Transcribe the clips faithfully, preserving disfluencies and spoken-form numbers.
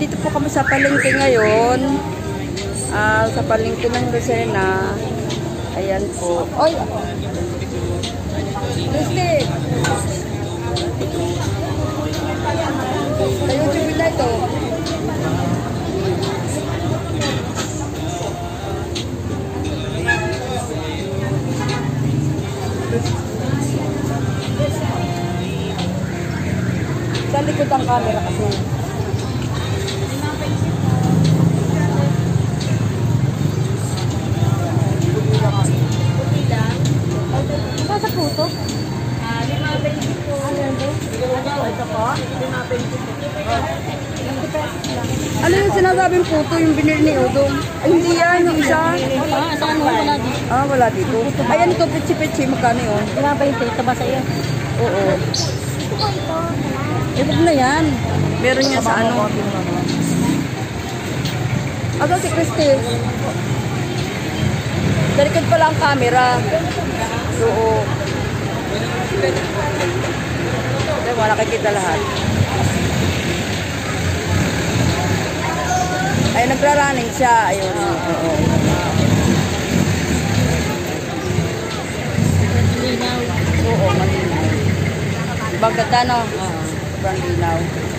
nandito po kami sa palengke ngayon. Uh, sa palengke ng Lucena. Ayan po. Oy! Christy! Sa YouTube na ito. Sa likod ang camera kasi. Sa puto? Ah, lima twenty po. Ano yan po? Ano ito po? lima twenty po. Ano yung sinasabing puto yung binili ni Udong? Ay, hindi yan, yung isa. Ah, saan mo wala dito? Ah, wala dito. Ayan ito, pichi-pichi, magkano yun? lima twenty, ito ba sa iyo? Oo. Ito po ito. Ito na yan. Meron niya sa ano. Asa si Christy? Sa likod pala ang camera. Oo. Hindi mo nakikita lahat. Ay, nagra-running siya. Ayun. Oo. Oo, malinaw. Baganda, no? Oo. Sobrang linaw.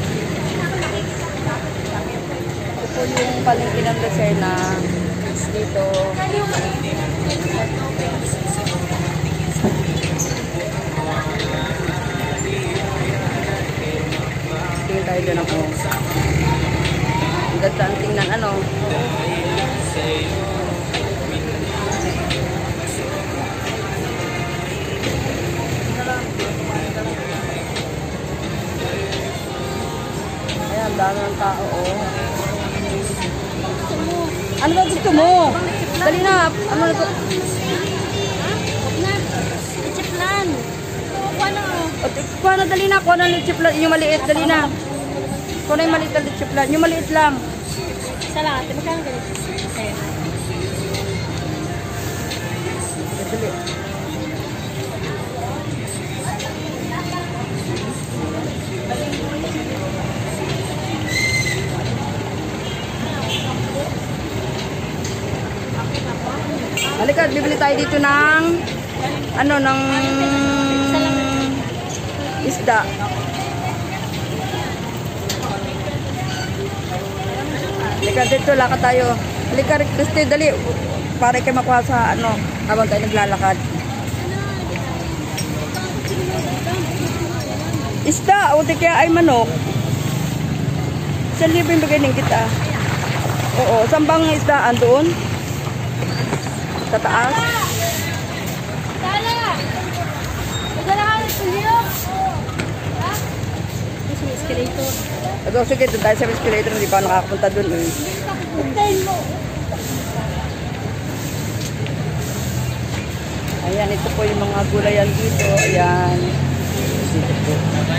Ito po yung palengke ng Lucena. Dito. Tingin tayo doon ako. Ang ganda ang tingnan, ano? Ayan, dami ng tao, oh. Ano ba gusto mo? Dali na. Ano na ito? Chiplan. Kuha na. Kuha na, dali na. Kuha na ng chiplan. Yung maliit, dali na. Kuha na yung maliit na chiplan. Yung maliit lang. Sa lahat. Magkano ganito? Ayan. Dali. Halika, bibili tayo dito ng ano, ng isda. Halika, dito lakad tayo. Halika, Christy, dali. Para kayo makuha sa ano, habang tayo naglalakad. Isda, o di kaya ay manok. Saan libo yung bagayin kita? Oo, saan bang isdaan doon? Sa taas. Tala! Magalahan ng suliyo! Ha? Ito sa escalator. Ito, sige, doon tayo sa escalator. Hindi pa nakakapunta doon eh. Puntahin mo! Ayan, ito po yung mga gulayan dito. Ayan. Dito po.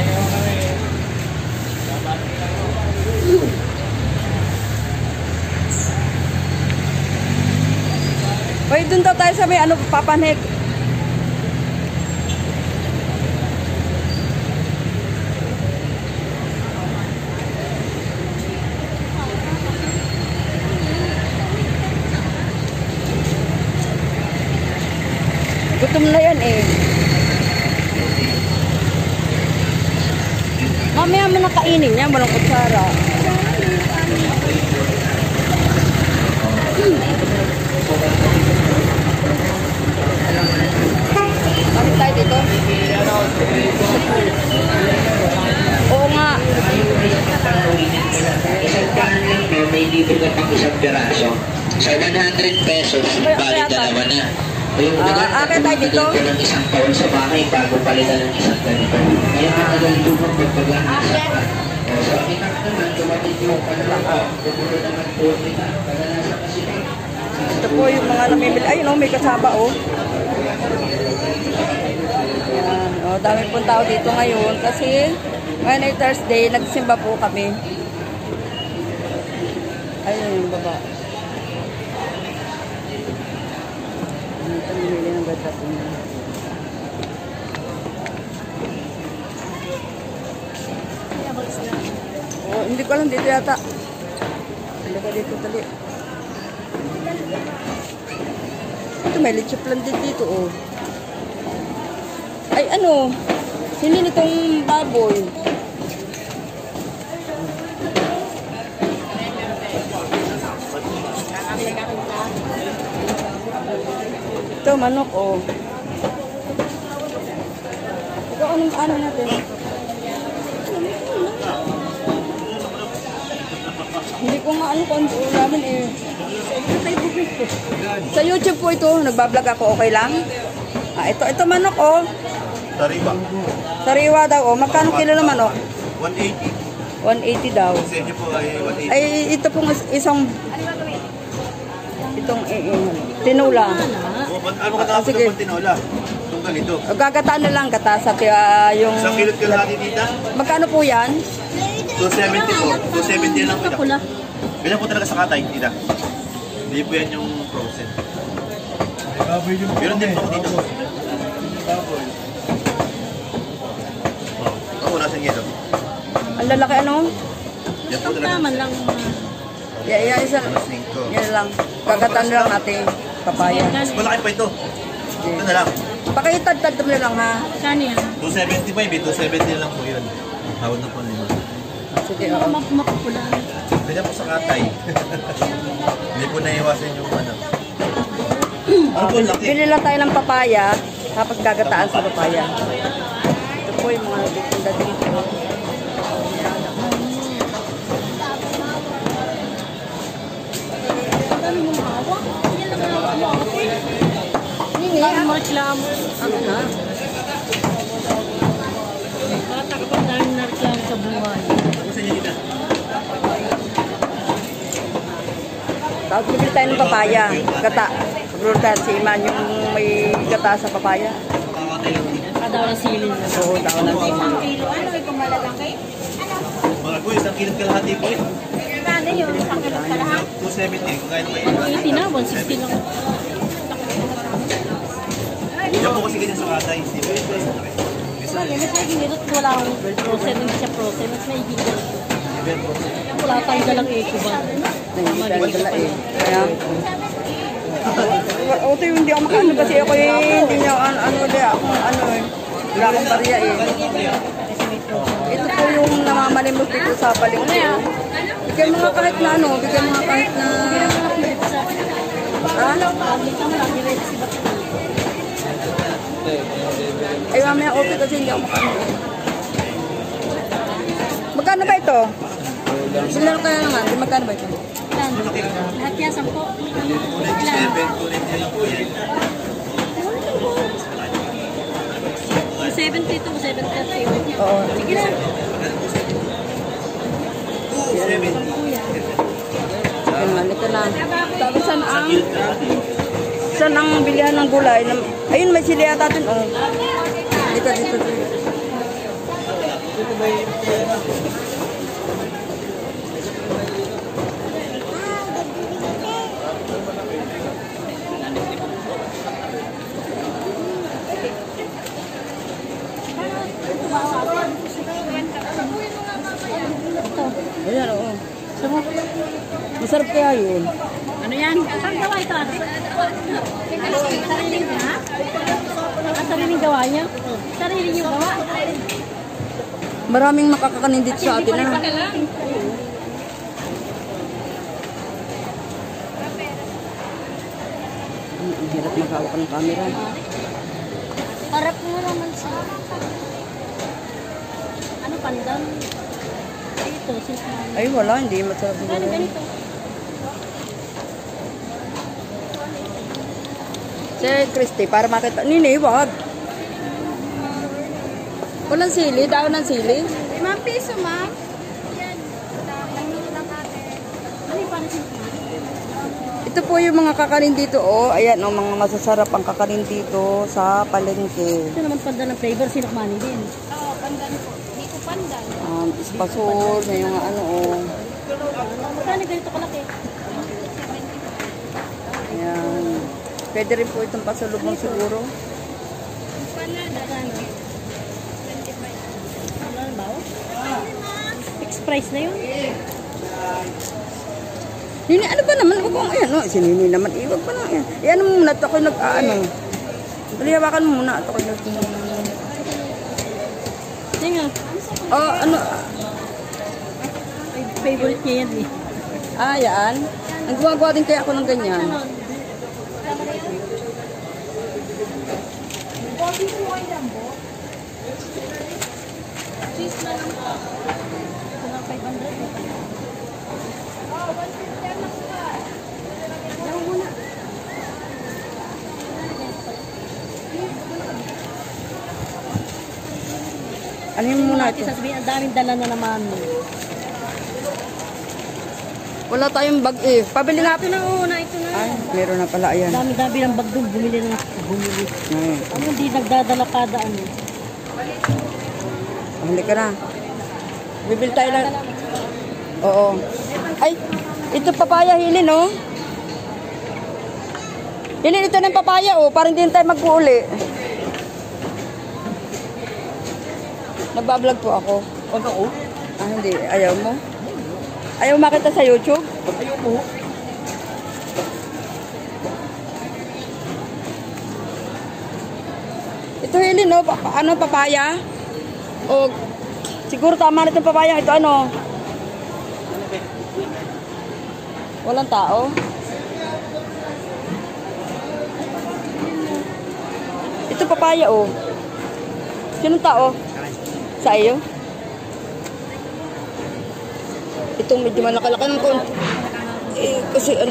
Uy, doon daw tayo sa may ano, papanik. Gutom na yan eh. Mamaya mo nakainin yan, walang kutsara. Bakit tayo dito? Oo nga. May libre ka pang isang piraso. Sa one hundred pesos, bali dalawa na. Ah, akin tayo dito. Ng isang taon sa bahay bago palitan ng isang ganito. Kaya matagal ito magpagpaglaan sa pa. So, kita ka naman, tumatid yung panalaw. Pupulo naman po kita. Kadalasan kasi ito po yung mga namimili. Ayun o, may kasaba o. Ayan. O, dami pong tao dito ngayon. Kasi, ngayon ay Thursday, nagsimba po kami. Ayun yung baba. Ito namimili ng gata po niya. O, hindi ko alam dito yata. Halika dito, dali. Ito, may leche plan din dito, oh. Ay, ano? Sili nitong baboy. Ito, manok, oh. Ito, anong ano natin? Hindi ko nga ano kung ano namin eh. Sa YouTube po ito, nagbablog ako, okay lang? Ah, ito, ito manok, oh. Sariwa. Sariwa daw, oh. Magkano kilo na manok? one eighty. one eighty daw. Sa inyo po ay one eighty. Ay, ito pong is- isang... Itong eh, eh, tinula. Oh, ba't- ano ka Ah, tapos sige. ng tinola? Itong ganito. Gagataan na lang, gata sa uh, yung... Isang kilot kilo natin dito. Magkano po yan? two seventy po. two seventy lang po. Pula. Ganyan po talaga sa katay, tita. Hindi po yan yung frozen. Meron din po ako dito. Oh, ako nasa ngito. Ang lalaki ano? Yan po talaga. Tama lang. Yeah, yeah, isa. Alas cinco. Yan lang. Gagataan na lang natin. Papaya. Mas malaki pa ito. Ito na lang. Pakitad-tad mo na lang ha. Kano yan? two seventy-five eh. two seventy na lang po yun. Hawad na po lima. Sige, Hindi oo. ko map- mapapula. Ganyan po sa katay. Hindi po naiwasan yung ano. Ano po laki? Bili lang tayo ng papaya, tapos gagataan sa papaya. Ito po yung mga nagtitinda dito. Ang dami mong hawak. Yan lang ang hawak mo eh. Hindi, Ang mga reklamo. ano na? Bata kapag dami na reklamo sa buhay. Ako sa inyo dito. Tapos bili tayo ng papaya, gata. Paglutan si Iman yung may gata sa papaya. Kakatay lang dito. Kadaw ng silin. Oo, tao na din. Ano ay kumalalaki? Mga po, isang kilot kalahati po eh. Kano yun? Isang kilot ka lahat? two seventy. Kung kaya naman one eighty na, one sixty lang. Yan po kasi ganyan sa katay. Hindi po ito. Wala, mas naiginirot ko wala akong frozen, hindi siya frozen, mas naiginirot ko. Wala tayong dalang eco ba? Hindi tayo madala eh. Kaya, o ito yung hindi ako makaano kasi ako eh, hindi niya ano, ano, hindi ako ano eh. Wala akong barya eh. Ito po yung namamalimos dito sa palengke. Bigyan mga kahit na ano, bigyan mga kahit na... Ha? Ay, mamaya okay kasi hindi ako makaano. Magkano ba ito? Sinaro kaya lang nga, magkano ba ito? Lahat yan, sampo. seven, two ninety lang po yan. two seventy to seven thirty. Oo. Sige na. two seventy. Ayun nga, ito na. Tapos saan ang... Saan ang bilihan ng gulay? Ayun, may sili yata dun, oh. Dito, dito, dito. Ayan, oo. Sarap. Masarap kaya yun. Ano yan? Saan gawa ito ate? Sariling ha? Ah, sariling gawa niya? Sariling yung gawa? Maraming makakakanin dito sa atin, ha? Ang ang hirap maghawak ng camera. Harap mo naman siya. Ano pandan? Ay, ito. Sisman. Ay, wala. Hindi masarap Ano yun. ganito? Si Christy, para makita. Nini, wag. Walang sili. Daon ng sili. Limang piso, ma'am. Yan. Ano yung pansin? Ito po yung mga kakanin dito, oh. Ayan, oh, mga masasarap ang kakanin dito sa palengke. Ito naman pandan ng flavor. Sinakmani din. Oo, pandan po. Dito pandan. Um, espasol, may mga ano, oh. Magkano ganito kalaki? Ayan. Pwede rin po itong pasalubong siguro. Magkano? Ano ba? Fixed price na yun? Nini, ano ba naman? Huwag kong, ayan, no? Si Nini naman, eh, wag pa na, ayan. Eh, ano mo muna, ito ako'y nag, ah, ano. Balihawakan mo muna, ito ako'y nag, Tingnan. oh, ano, Ay, favorite niya yan eh. ah, yan. Ang gumagawa din kaya ako ng ganyan. Cheese na lang po. Ito lang five hundred. Laro muna. Ano yung muna Natin ito? sasabihin, ang daming dala na naman. Wala tayong bag eh. Pabili nga. Ito na una, ito na. Ay, meron na pala, ayan. Dami-dami ng bag doon, bumili na bumili. Ay, Ano hindi nagdadala kada ano? hindi ka na. Bibili tayo lang. Oo. Ay, ito papaya, Hilin, no? Hilin, ito na yung papaya, oh. Parang hindi na tayo mag-uuli. Nagbablog po ako. Huwag ako. Ah, hindi. Ayaw mo? Ayaw makita sa YouTube? Ayaw mo. Ito, Hilin, no? Pa ano, papaya? O, siguro tama na itong papaya. Ito, ano? Walang tao? Ito, papaya, oh. Sinong tao? Sa iyo? Itong medyo malakalaka ng konti. Eh, kasi ano...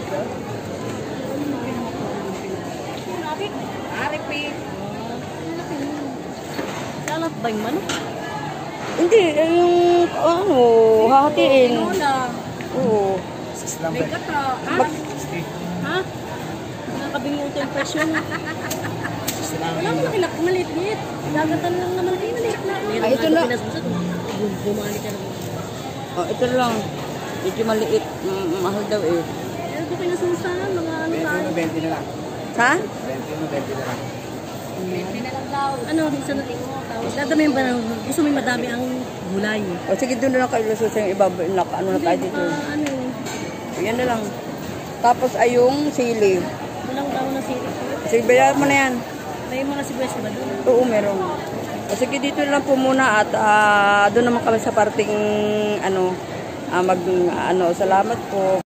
Salat ba yung manok? Hindi, eh, yung ano, hahatiin. Wala. Oo. May kata. Ha? Mag- Ha? Nakakabing yung presyo mo. Wala mo nakilak, maliit-liit. Dagatan lang naman kayo, maliit na. Ah, ito na. Bumali ka naman. Oh, ito lang. Medyo maliit. Mm, mahal daw eh. Pero ko pinasusan, mga ano tayo. twenty na lang. Ha? twenty na, twenty na lang. Ano, isa na tawag. Dadami ba ng, gusto mo yung madami ang gulay. O sige, doon na lang kayo lusus yung iba. Naka, ano na tayo dito. Ah, ano, Yan na lang. Tapos ay yung sili. walang tao na sili. Sige, bayaran mo na yan. May mga sibuyas ba doon? Oo, meron. O sige, dito na lang po muna at ah, doon naman kami sa parting ano, ah, mag, ano, salamat po.